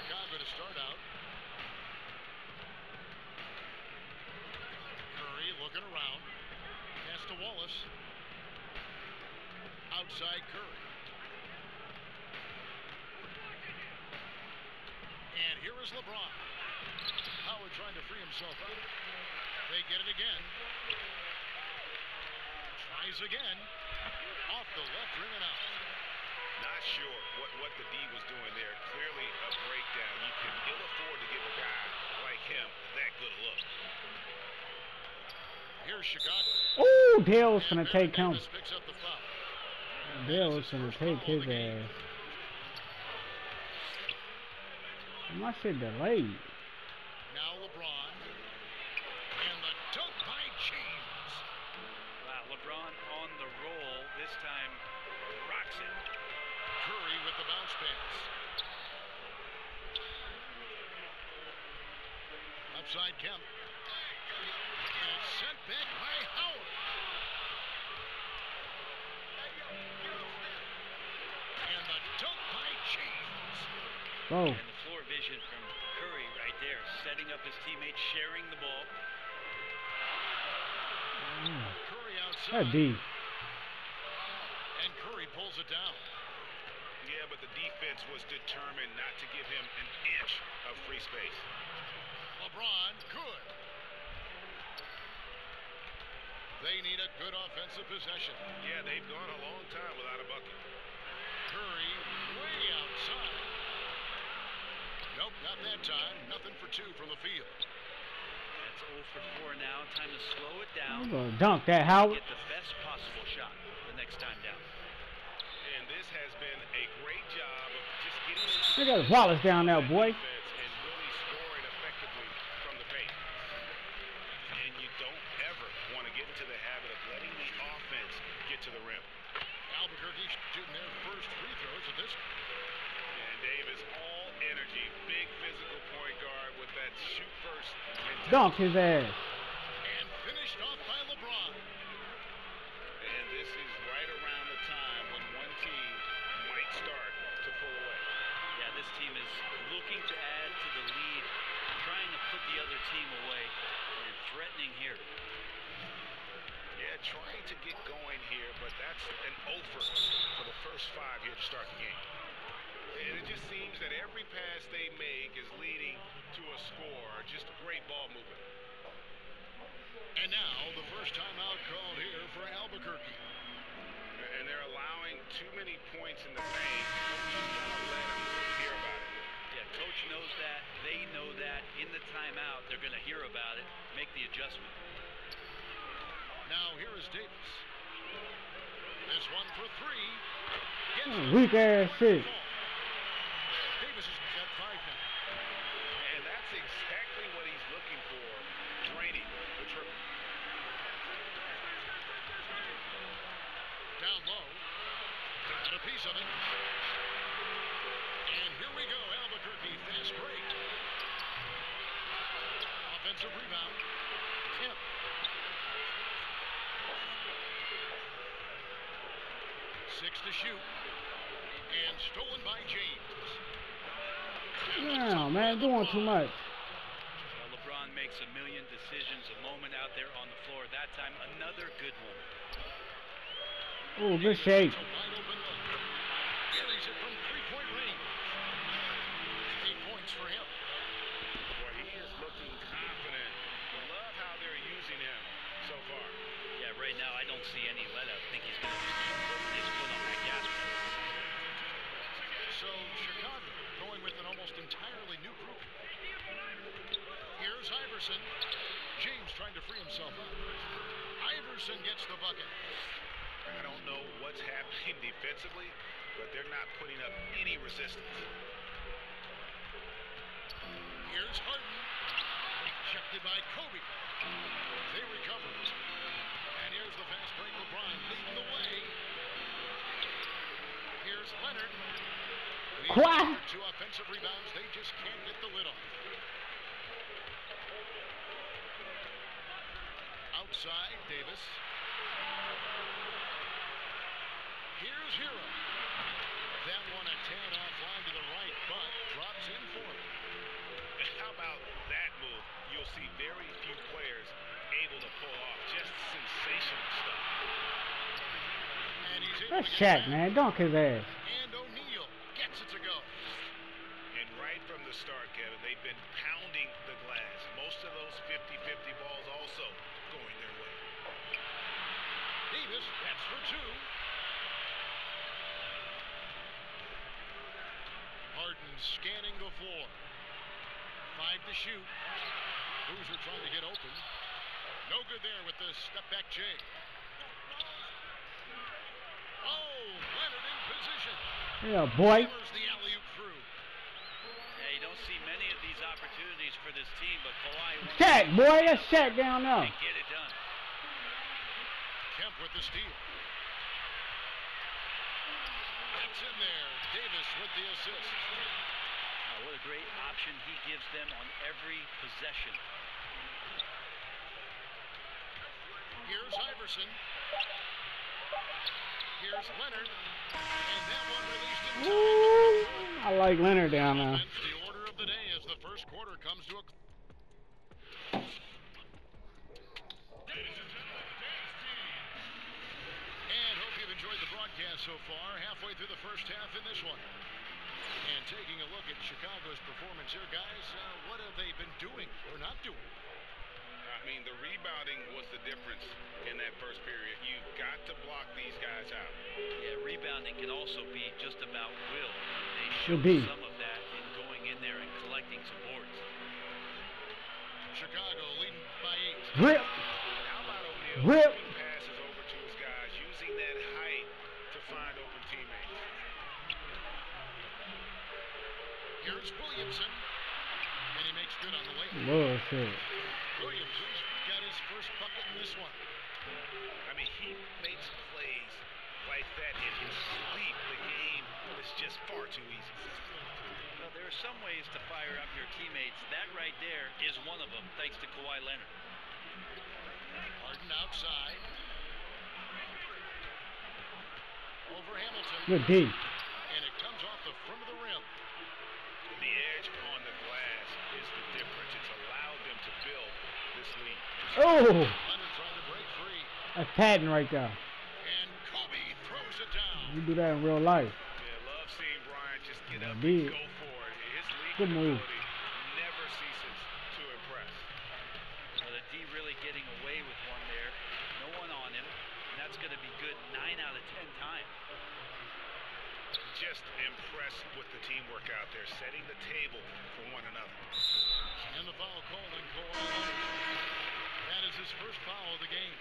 Chicago to start out. Curry looking around. Pass to Wallace. Outside Curry. And here is LeBron. Howard trying to free himself up. They get it again. Tries again. Off the left rim and out. Not sure what the D was doing there. Clearly a breakdown. You can ill afford to give a guy like him that good a look. Here's Chicago. Oh, Dale's gonna take him. Picks up the foul. Dale's gonna take his ass. My shit delayed. Now LeBron. And the dunk by James. Wow, LeBron on the roll. This time rocks it. Curry with the bounce pass. Outside Kemp. And it's sent back by Howard. And the dunk by James. Oh. And the floor vision from Curry right there, setting up his teammates, sharing the ball. Curry outside. That D. And Curry pulls it down. Yeah, but the defense was determined not to give him an inch of free space. LeBron, good. They need a good offensive possession. Yeah, they've gone a long time without a bucket. Curry way outside. Nope, not that time. Nothing for two from the field. That's 0 for 4 now. Time to slow it down. I'm gonna dunk that, Howard. Get the best possible shot the next time down. And this has been a great job of just getting into They got Wallace down there, boy. and really scoring effectively from the paint. And you don't ever want to get into the habit of letting the offense get to the rim. Albuquerque shooting their first free throws of this. And Davis, all energy, big physical point guard with that shoot first mentality. Dunk his ass. And finished off by LeBron. And this is right around the time when one team might start to pull away. Yeah, this team is looking to add to the lead, trying to put the other team away, and threatening here. Yeah, trying to get going here, but that's an over for the first 5 here to start the game. And it just seems that every pass they make is leading to a score. Just great ball movement. And now the first timeout called here for Albuquerque. And they're allowing too many points in the paint. Coach is going to let them hear about it. Yeah, coach knows that. They know that. In the timeout, they're going to hear about it, make the adjustment. Now here is Davis. This one for three. Weak ass shit. Davis is at 5 now. And that's exactly what he's looking for. Draining the triple. Down low. Got a piece of it. And here we go. Albuquerque fast break. Offensive rebound. Kemp. Six to shoot. And stolen by James. No, man, doing too much. Well, LeBron makes a million decisions a moment out there on the floor. That time, another good one. Oh, good shape. Wide open look. Carries it from three-point range. 8 points for him. Boy, he is looking confident. Love how they're using him so far. Yeah, right now, I don't see any let up. I think he's going to put his foot on that gas pedal. So Chicago going with an almost entirely new group. Here's Iverson. James trying to free himself up. Iverson gets the bucket. I don't know what's happening defensively, but they're not putting up any resistance. Here's Harden. Rejected by Kobe. They recover it. And here's the fast break. LeBron leading the way. Here's Leonard. What? 2 offensive rebounds. They just can't get the lid off. Outside, Davis. Here's Hero. That one a tad offline to the right, but drops in for him. see very few players able to pull off just sensational stuff. And he's able That's to get Shaq, it back. man. Dunk his ass. And O'Neal gets it to go. And right from the start, Kevin, they've been pounding the glass. Most of those 50-50 balls also going their way. Davis, that's for two. Harden scanning the floor. 5 to shoot. Boozer trying to get open. No good there with the step back J. Oh, Leonard in position. Yeah, boy. Hammers the alley-oop through. Yeah, you don't see many of these opportunities for this team, but Kawhi wants Shaq, to boy. That's Shaq down there. and get it done. Kemp with the steal. That's in there. Davis with the assist. What a great option he gives them on every possession. Here's Iverson. Here's Leonard. And that one released in time. Ooh, I like Leonard down there. Offense, the order of the day as the first quarter comes to a and hope you've enjoyed the broadcast so far. Halfway through the first half in this one. And taking a look at Chicago's performance here, guys, what have they been doing or not doing? I mean, the rebounding was the difference in that first period. You've got to block these guys out. Yeah, rebounding can also be just about will. They Should showed be. some of that in going in there and collecting some boards. Chicago leading by 8. Rip. How about O'Neal Rip. giving passes over to his guys, using that height to find open teammates? Here's Williamson. And he makes good on the layup. Bullshit. Williamson's got his first bucket in this one. I mean, he makes plays like that in his sleep. The game is just far too easy. Well, there are some ways to fire up your teammates. That right there is one of them, thanks to Kawhi Leonard. Harden outside. Over Hamilton. Good D. And it comes off the front of the rim. The edge on the glass is the difference. It's allowed them to build this lead. Oh, Leonard trying to break free. that's padding right there. And Kobe throws it down. You do that in real life. Yeah, love seeing Bryant just get up Indeed. and go for it. His Good leading move. ability never ceases to impress. Well, the D really getting away with one there. No one on him. And that's going to be good 9 out of 10 times. Just impressed with the teamwork out there, setting the table for one another. And the foul called on Kawhi Leonard. That is his first foul of the game.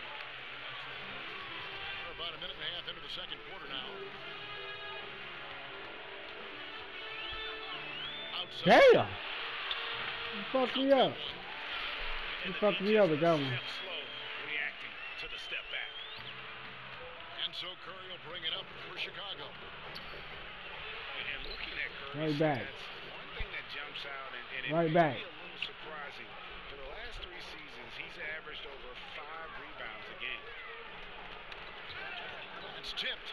We're about a minute and a half into the second quarter now. Outside. Damn. You fucked me up. You fucked me up with that one. Step slow, reacting to the step back. And so Curry will bring it up for Chicago. And looking at Curry, Right back. that's one thing that jumps out, and it Right may back. be a little surprising. For the last 3 seasons, he's averaged over 5 rebounds a game. It's tipped.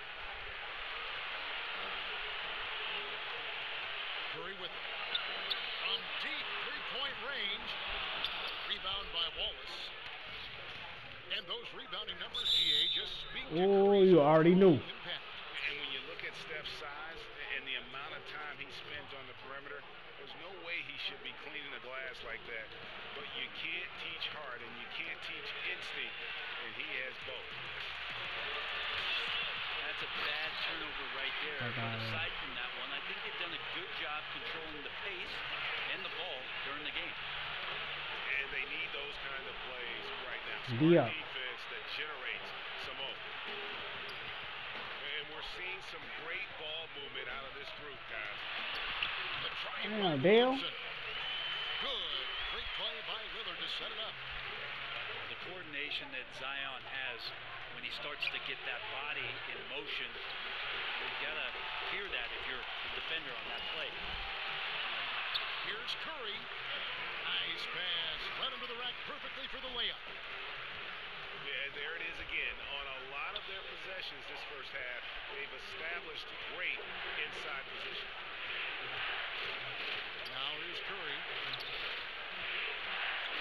Curry with it. From deep three-point range. Rebound by Wallace. And those rebounding numbers, GA, just speak to Oh, Curry's you already knew. overall impact. And when you look at Steph's size and the amount of time he spent on the perimeter, there's no way he should be cleaning the glass like that. But you can't teach heart and you can't teach instinct, and he has both. That's a bad turnover right there. But aside from that one, I think they've done a good job controlling the pace and the ball during the game. And they need those kind of plays right now. Yeah. Smart defense that generates some hope. And we're seeing some great ball movement out of this group, guys. The try Damn, by Dale. Williamson. Good. Great play by Lillard to set it up. The coordination that Zion has when he starts to get that body in motion, you got to hear that if you're the defender on that play. Here's Curry. Nice pass. Led him to the rack perfectly for the layup. Yeah, there it is again. On a lot of their possessions this first half, they've established great inside position. Now here's Curry.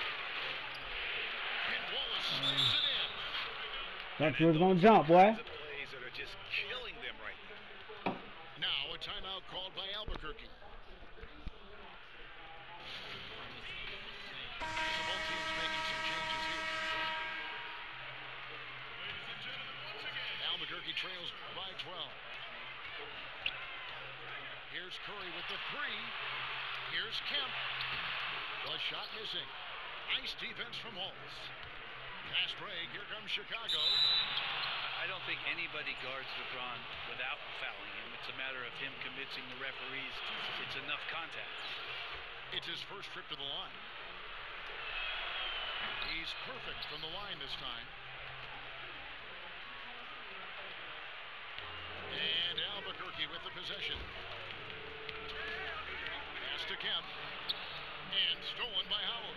Thought you was gonna jump, boy. Plays that are just killing them right now. Now a timeout called by Albuquerque. So both teams making some changes here. Albuquerque trails by 12. Here's Curry with the three. Here's Kemp. The shot missing. Nice defense from Holmes. Fast break. Here comes Chicago. I don't think anybody guards LeBron without fouling him. It's a matter of him convincing the referees it's enough contact. It's his first trip to the line. He's perfect from the line this time. And Albuquerque with the possession. Pass to Kemp. And stolen by Howard.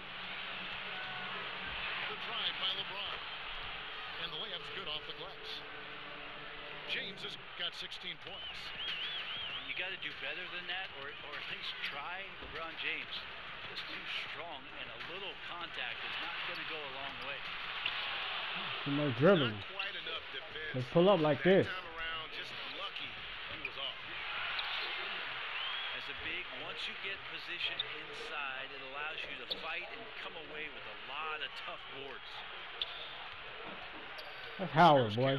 The drive by LeBron. And the layup's good off the glass. James has got 16 points. You got to do better than that, or at least try LeBron James. Just too strong, and a little contact is not going to go a long way. Too much dribbling. Not quite enough defense. They pull up like this. That time around, just lucky he was off. As a big, once you get positioned inside, it allows you to fight and come away with a lot of tough boards. That's Howard, boy.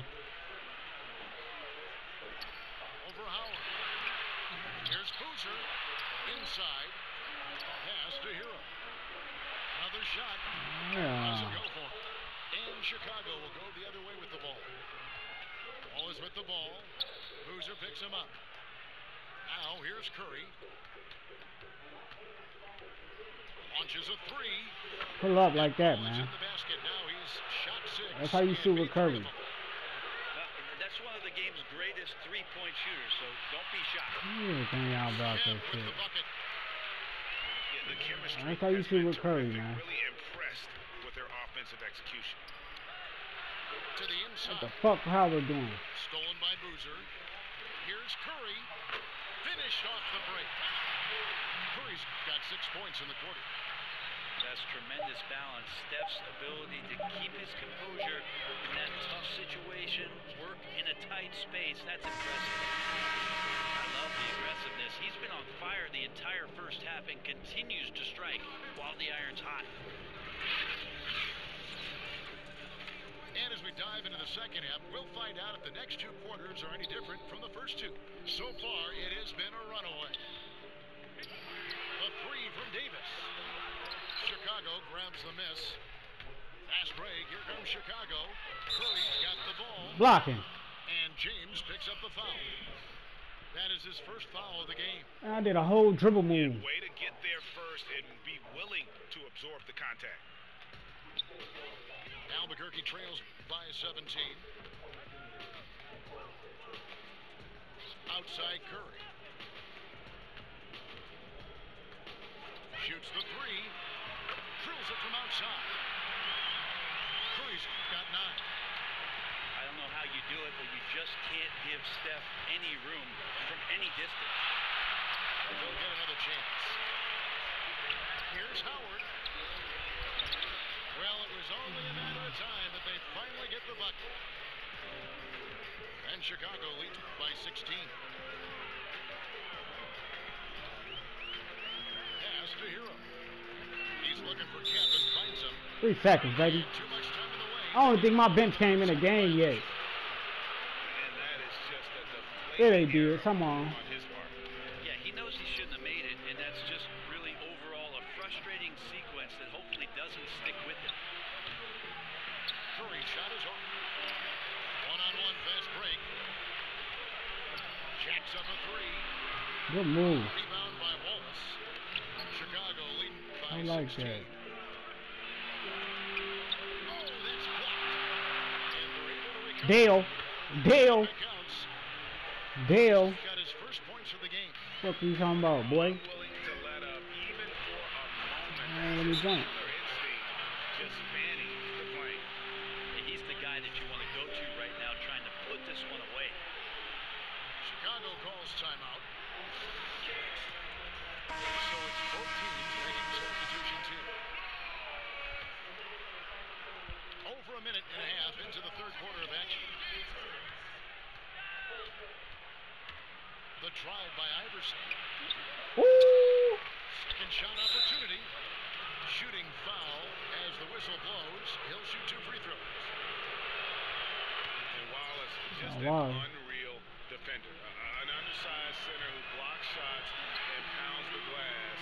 Over Howard. Here's Boozer. Inside. Pass to Hero. Another shot. Doesn't go for it. And Chicago will go the other way with the ball. Ball is with the ball. Boozer picks him up. Now here's Curry. Launches a three. Pull up like that, Ball is man. in the basket. Now he's shot 6. That's how you shoot with Curry. That's one of the game's greatest three-point shooters, so don't be shy. Everything out about that With shit. the bucket. Yeah, the chemistry That's how you has shoot been with Curry, terrific. man. Really impressed with their offensive execution. To the What inside. the fuck Howard doing? Stolen by Boozer. Here's Curry. Finished off the break. Curry's got 6 points in the quarter. That's tremendous balance. Steph's ability to keep his composure in that tough situation, work in a tight space, that's impressive. I love the aggressiveness. He's been on fire the entire first half and continues to strike while the iron's hot. And as we dive into the second half, we'll find out if the next 2 quarters are any different from the first 2. So far, it has been a runaway. A three from Davis. Chicago grabs the miss. Fast break. Here comes Chicago. Curry's got the ball. Blocking. And James picks up the foul. That is his first foul of the game. I did a whole dribble move. Way to get there first and be willing to absorb the contact. Albuquerque trails by 17. Outside Curry. Shoots the three. Drills it from outside. Curry's got 9. I don't know how you do it, but you just can't give Steph any room from any distance. He'll get another chance. Here's Howard. Well, it was only a matter of time that they finally get the bucket. And Chicago leads by 16. Pass to Hero. He's looking for Kemp and finds him. 3 seconds, baby. Too much time in the way. I don't think my bench came in the game yet. And that is just a Yeah, they deflating did. Come on. his part. Yeah, he knows he shouldn't have made it, and that's just really overall a frustrating sequence that hopefully doesn't stick with him. Curry shot is off. One-on-one fast break. Jacks up a three. Good move. Rebound by Wallace. Chicago leading by I like 16. that. Oh, that's blocked. And they're able to recover. Dale. That counts. Dale. He's got his first points of the game. What you talking about, boy? Willing to let up even for a moment. Man, let me jump. Their instinct just fanning the plane. He's the guy that you want to go to right now trying to put this one away. Chicago calls timeout. So it's both teams making substitutions here. Over a minute and a half into the third quarter of The drive by Iverson. Ooh. Second shot opportunity. Shooting foul as the whistle blows. He'll shoot 2 free throws. And Wallace, just Oh, wow. an unreal defender. An undersized center who blocks shots and pounds the glass.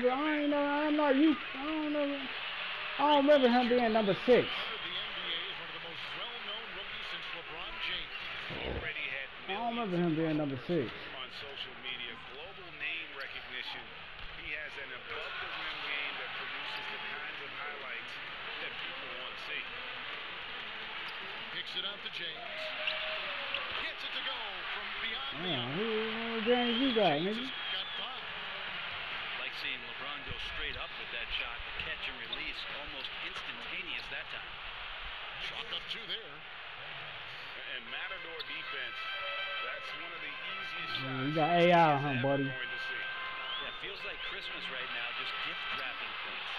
I don't remember him being number 6. The NBA is one of the most well-known rookies since LeBron James. Already had I don't remember millions him of being number 6. on social media. Global name recognition. He has an above-the-rim game that produces the kinds of highlights that people want to see. Picks it out to James. Gets it to go from beyond the Yeah, arc. who games you got, James nigga? has got 5. Like seeing LeBron go straight up with that shot, the catch and release almost instantaneous that time. Chalk up 2 there. And Matador defense, that's one of the easiest shots You got AI on him, he's buddy. ever going to see. Yeah, it feels like Christmas right now, just gift wrapping points.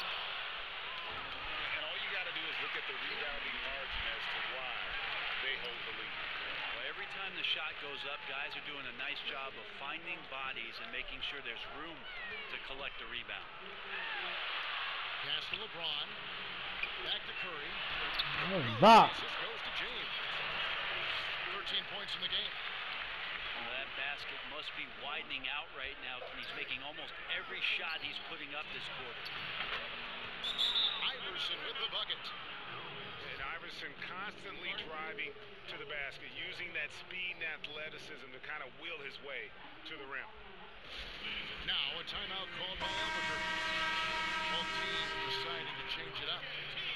And all you got to do is look at the rebounding margin as to why they hold the lead. Well, every time the shot goes up, guys are doing a nice job of finding bodies and making sure there's room to collect the rebound. Pass to LeBron. Back to Curry. Bop. Assist goes to James. 13 points in the game. Well, that basket must be widening out right now. He's making almost every shot he's putting up this quarter. Iverson with the bucket. And Iverson constantly driving to the basket, using that speed and athleticism to kind of will his way to the rim. Now a timeout called by Albuquerque. Both teams deciding to change it up.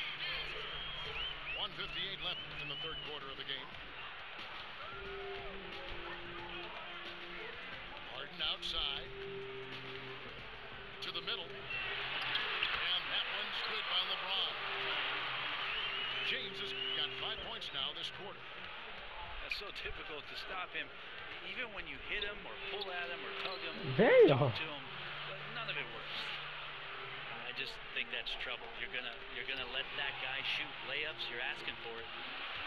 1:58 left in the third quarter of the game. Harden outside. To the middle. And that one's good by LeBron. James has got 5 points now this quarter. That's so difficult to stop him. Even when you hit him or pull at him or tug him, Damn. talk to him, none of it works. I just think that's trouble. You're gonna let that guy shoot layups. You're asking for it.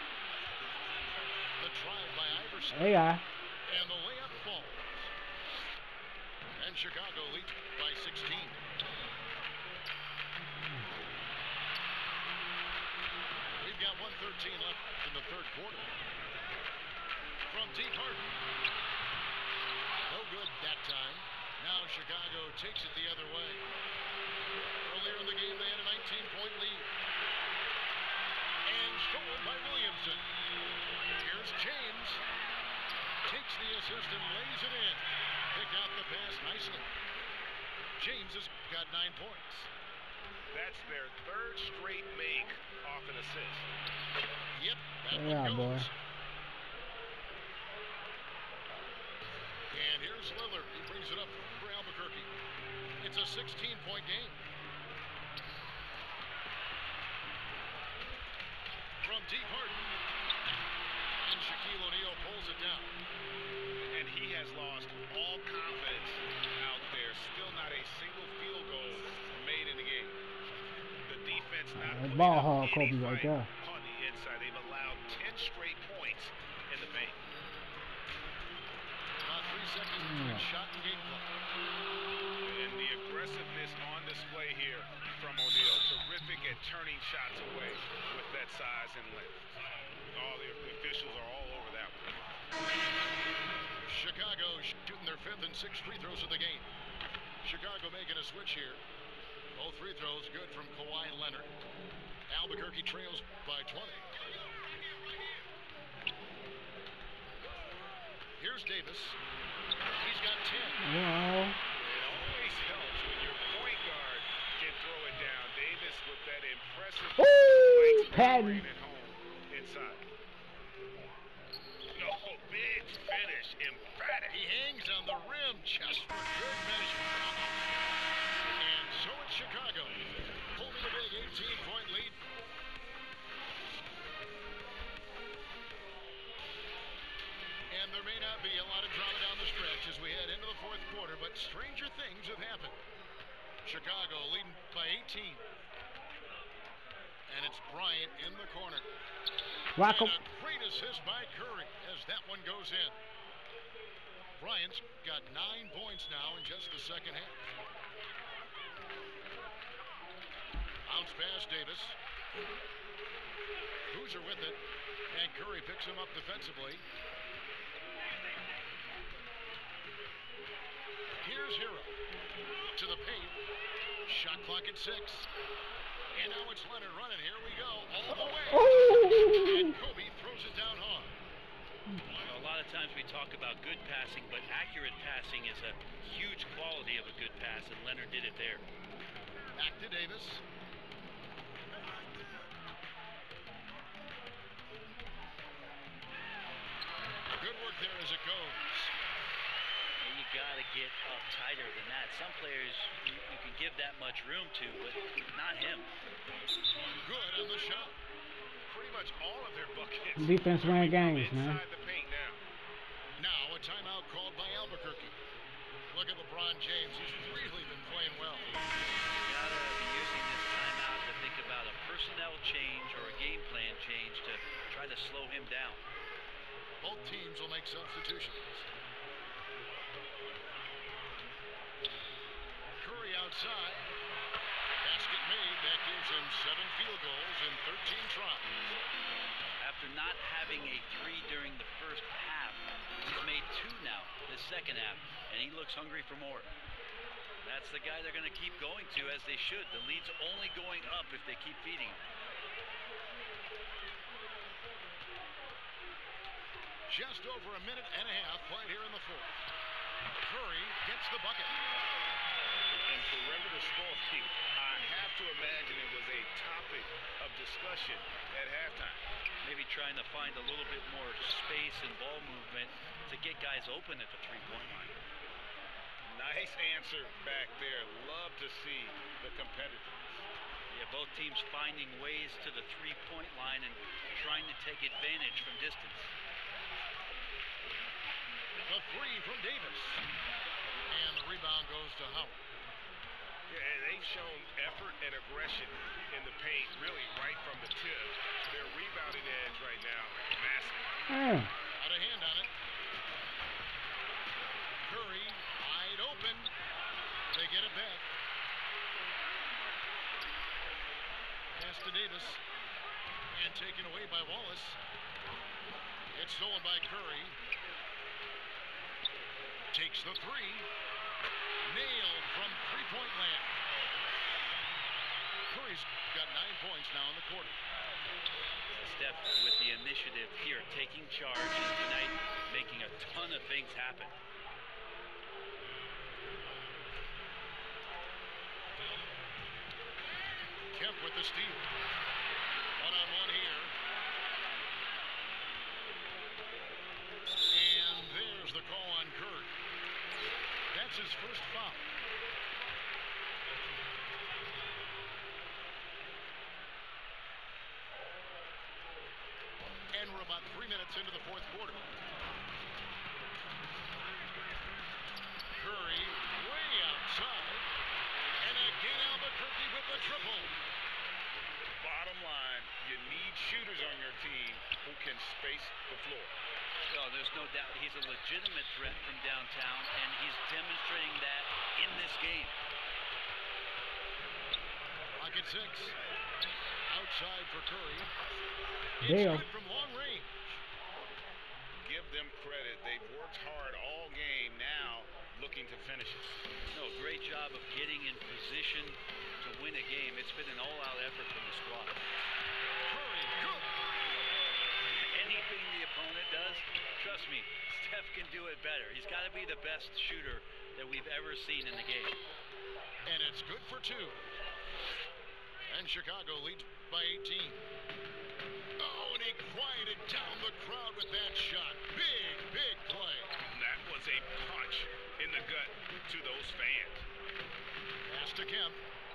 The drive by Iverson. AI. And the layup falls. And Chicago leads by 16. We've got 1:13 left in the third quarter. From deep Harden. No good that time. Now Chicago takes it the other way. Earlier in the game, they had a 19-point lead. And stolen by Williamson. Here's James. Takes the assist and lays it in. Pick out the pass nicely. James has got 9 points. That's their third straight make off an assist. Yep, that Yeah, one boy. goes. And here's Lillard. He brings it up for Albuquerque. It's a 16-point game. From deep Harden. And Shaquille O'Neal pulls it down. And he has lost all confidence out there. Still not a single field goal made in the game. The defense not putting ball up hog any Kobe right fight there. on the inside. They've allowed 10 straight points in the paint. About 3 seconds between shot and game clock. And the aggressiveness on display here from O'Neal. Terrific at turning shots away with that size and length. All the officials are all over that one. Chicago shooting their 5th and 6th free throws of the game. Chicago making a switch here. Both free throws good from Kawhi Leonard. Albuquerque trails by 20. Here's Davis. He's got 10. Wow. It always helps when your point guard can throw it down. Davis with that impressive Woo! Patton. bringing it home inside. No, big finish, emphatic. He hangs on the rim just for good measure. And so it's Chicago, holding a big 18-point lead. And there may not be a lot of drama down the stretch as we head into the fourth quarter, but stranger things have happened. Chicago leading by 18. And it's Bryant in the corner. Rock 'em. And a great assist by Curry as that one goes in. Bryant's got 9 points now in just the second half. Bounce pass, Davis. Boozer with it, and Curry picks him up defensively. Here's Hero to the paint. Shot clock at 6. And now it's Leonard running. Here we go. All the way. Oh! And Kobe throws it down hard. A lot of times we talk about good passing, but accurate passing is a huge quality of a good pass, and Leonard did it there. Back to Davis. Good work there as it goes. You got to get up tighter than that. Some players you can give that much room to, but not him. Good on the shot. Pretty much all of their buckets. Defense win games, man. Inside the paint now. Now a timeout called by Albuquerque. Look at LeBron James. He's really been playing well. You got to be using this timeout to think about a personnel change or a game plan change to try to slow him down. Both teams will make substitutions. Curry outside. Basket made. That gives him 7 field goals in 13 tries. After not having a 3 during the first half, he's made 2 now this second half, and he looks hungry for more. That's the guy they're going to keep going to, as they should. The lead's only going up if they keep feeding him. Just over a minute and a half played here in the fourth. Curry gets the bucket. And perimeter scoring, I have to imagine it was a topic of discussion at halftime. Maybe trying to find a little bit more space and ball movement to get guys open at the three-point line. Nice answer back there. Love to see the competitiveness. Yeah, both teams finding ways to the three-point line and trying to take advantage from distance. The 3 from Davis. And the rebound goes to Howard. Yeah, and they've shown effort and aggression in the paint, really right from the tip. Their rebounding edge right now, massive. Out of hand on it. Curry wide open. They get it back. Pass to Davis. And taken away by Wallace. It's stolen by Curry. Takes the 3. Nailed from three-point land. Curry's got 9 points now in the quarter. Steph with the initiative here, taking charge, and tonight making a ton of things happen. Kemp with the steal. One-on-one here. And there's the call on Curry. That's his first foul. And we're about 3 minutes into the fourth quarter. Curry way outside. And again Albuquerque with the triple. Bottom line, you need shooters on your team who can space the floor. Oh, there's no doubt he's a legitimate threat from downtown, and he's demonstrating that in this game. Rocket 6. Outside for Curry. Damn. It's good from long range. Give them credit. They've worked hard all game, now looking to finish it. No, great job of getting in position to win a game. It's been an all-out effort from the squad. Curry, good. Anything the opponent does, trust me, Steph can do it better. He's got to be the best shooter that we've ever seen in the game. And it's good for 2. And Chicago leads by 18. Oh, and he quieted down the crowd with that shot. Big, big play. That was a punch in the gut to those fans. Pass to Kemp.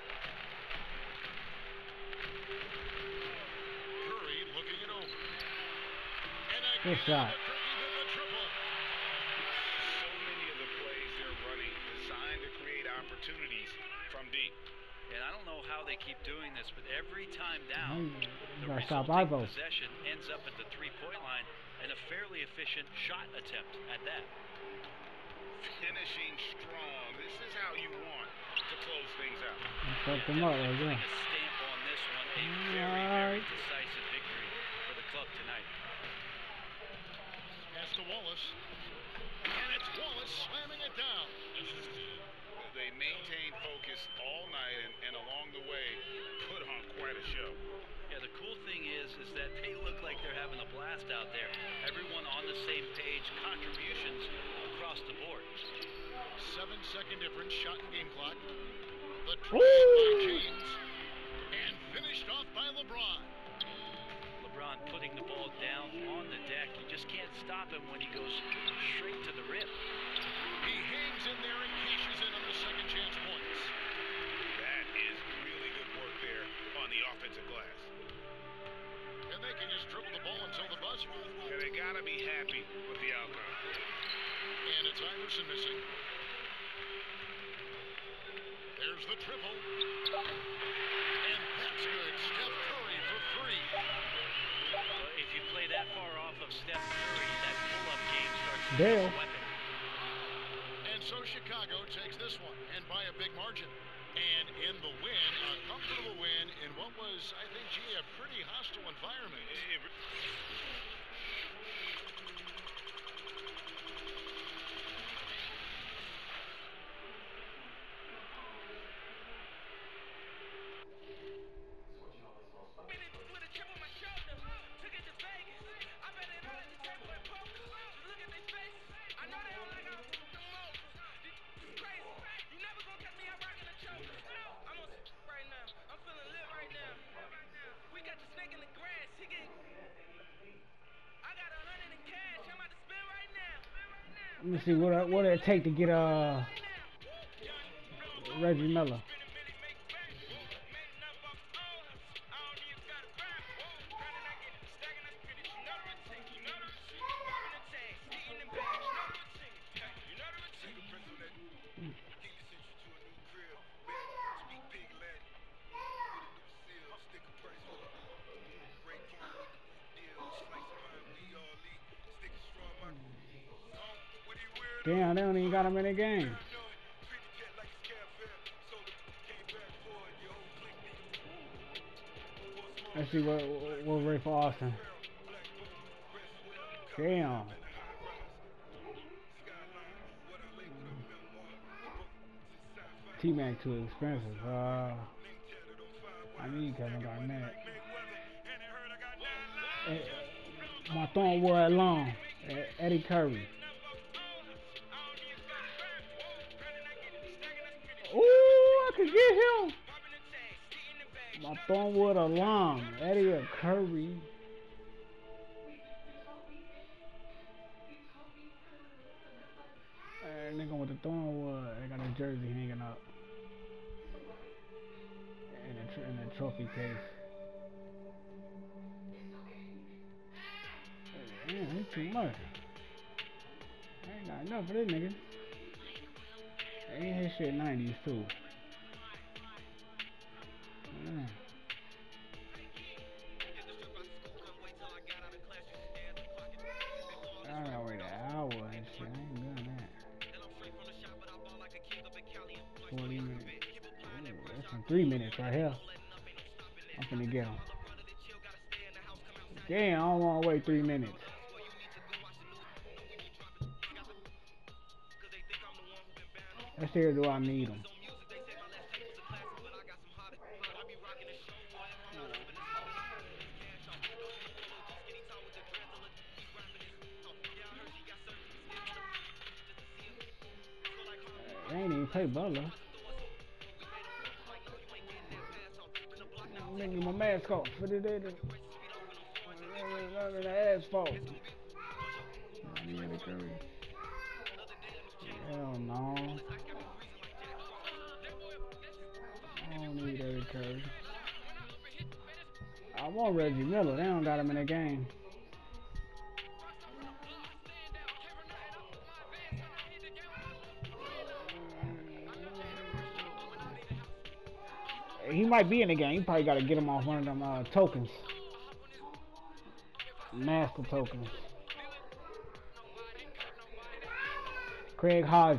Curry looking it over. And Good shot. Albuquerque with the triple. So many of the plays they're running designed to create opportunities from deep. And I don't know how they keep doing this, but every time down, the Gotta stop resulting Ivo. possession ends up at the three-point line and a fairly efficient shot attempt at that. finishing strong. This is how you want to close things out. Fucked him up right Putting there. a stamp on this one. A very, very decisive victory for the club tonight. Pass to Wallace. And it's Wallace slamming it down. They maintained focus all night and along the way put on quite a show. Yeah, the cool thing is that they look like they're having a blast out there. Everyone on the same page, contributions across the board. 7-second difference, shot and game clock. The try by James. And finished off by LeBron. LeBron putting the ball down on the deck. You just can't stop him when he goes straight to the rim. He hangs in there and cashes in on the second chance points. That is really good work there on the offensive glass. And they can just dribble the ball until the buzzer. Yeah, they gotta be happy with the outcome. And it's Iverson missing. There's the triple. And that's good. Steph Curry for three. If you play that far off of Steph Curry, that pull-up game starts to Dale. become a weapon. And so Chicago takes this one, and by a big margin. And in the win, a comfortable win in what was, I think, gee, a pretty hostile environment. Let me see what it take to get Reggie Miller. Damn, they don't even got him in the game. Let's see what Ray for Austin. Damn. T-Mac too expensive. I need Kevin Garnett. My Thornwood long. Eddie Curry. Ooh, I could get him. My Thornwood alum, Eddie Curry. And nigga with the Thornwood, they got a jersey hanging up in the trophy case. Damn, that's too much. I ain't got enough for this nigga. Ain't his shit 90s too. I gotta wait an hour and shit. I ain't doing that. 40 minutes. Ooh, that's some 3 minutes right here. I'm finna get him. Damn, I don't wanna wait 3 minutes. Let's see, do I need them? They ain't even play Butler. I'm making my mask off for the day. The asphalt. Hell no. I don't need Eddie Curry. I want Reggie Miller. They don't got him in the game. He might be in the game. You probably got to get him off one of them tokens. Master tokens. Craig Hodges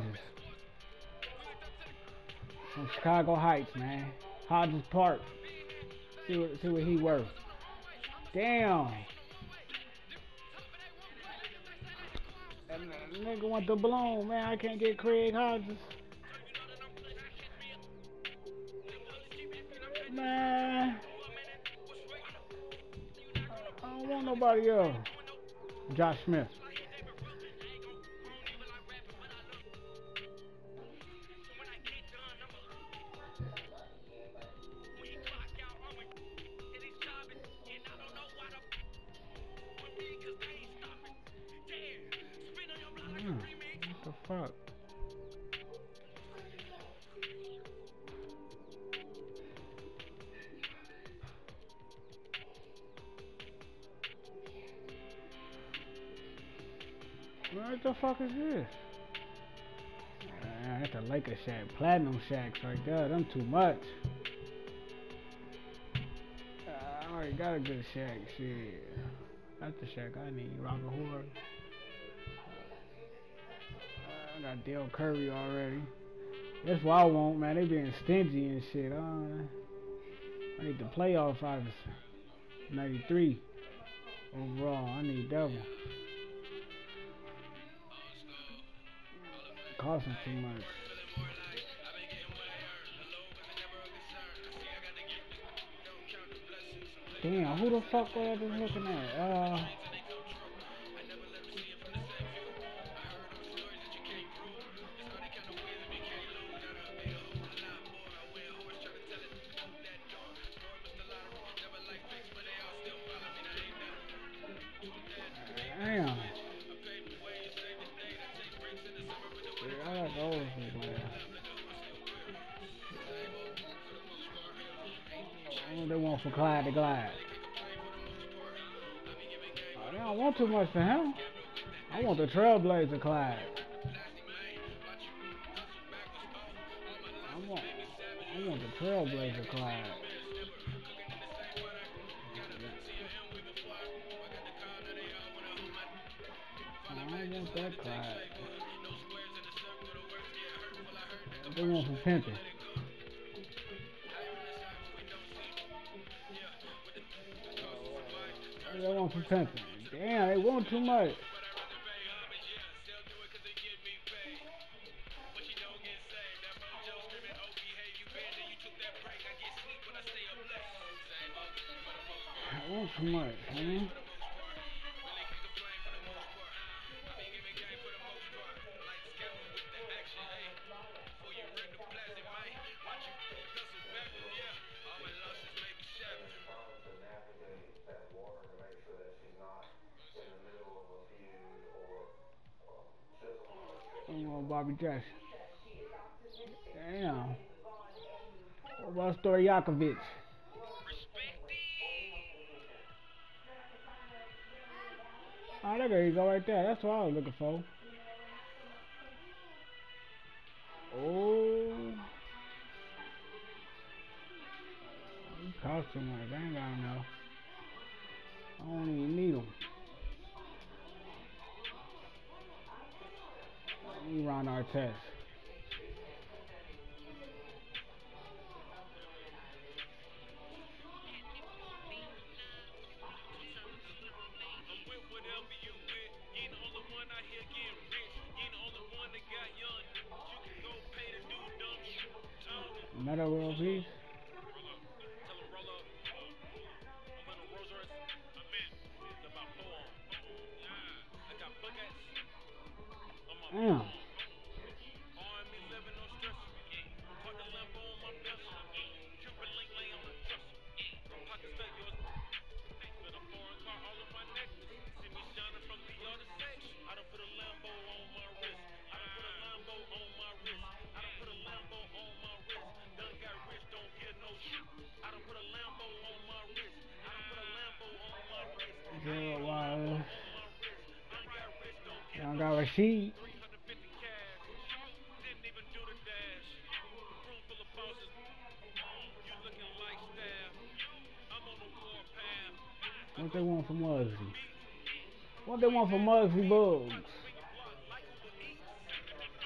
from Chicago Heights, man. Hodges Park. See what he worth. Damn. That nigga want the balloon, man. I can't get Craig Hodges. Man. I don't want nobody else. Josh Smith. What the fuck? What the fuck is this? That's a Laker Shack. Platinum Shacks right there. Them too much. I already got a good Shack. Shit. That's the Shack I need. Rocket Horror. I got Dale Curry already. That's what I want, man. They being stingy and shit. I need the playoff finals. 93 overall. I need that one. Costing too much. Damn, who the fuck was I just looking at? Damn. I got those, man. What they want for Clyde to Glide? I don't want too much for him. I want the Trailblazer Clyde. I want the Trailblazer Clyde. I don't want that Clyde. They want for pimping. They want for pimping. Damn, they want too much. I want too much, man. Bobby Jackson. Damn. What about Stojakovic? Oh, there you go right there. That's what I was looking for. Oh. He cost too much. I ain't got enough. I don't even need them. Let me run our test. Meta World Peace. Damn. Y'all got Rashid. What they want from Muggsy? What they want from Muggsy Bugs?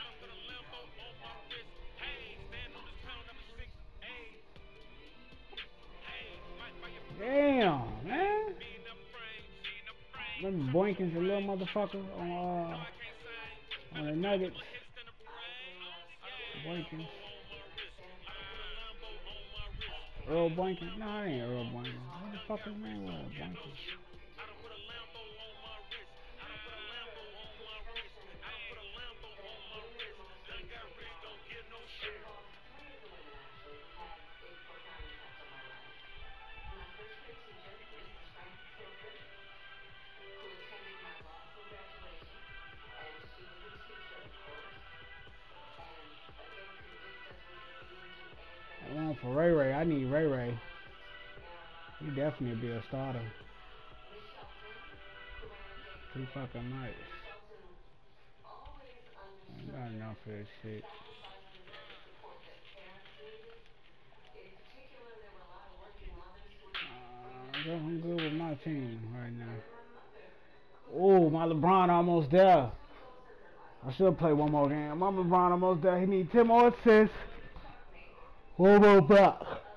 Remember Boykins, the little motherfucker on the Nuggets. Boykins. Earl Boykins? No, it ain't Earl Boykins. What the fuck his name was? Boykins. For Ray Ray, I need Ray Ray. He definitely be a starter. Too fucking nice. I got enough for this shit. I'm good with my team right now. Oh, my LeBron almost there. I should play one more game. My LeBron almost there. He needs 10 more assists. One more back.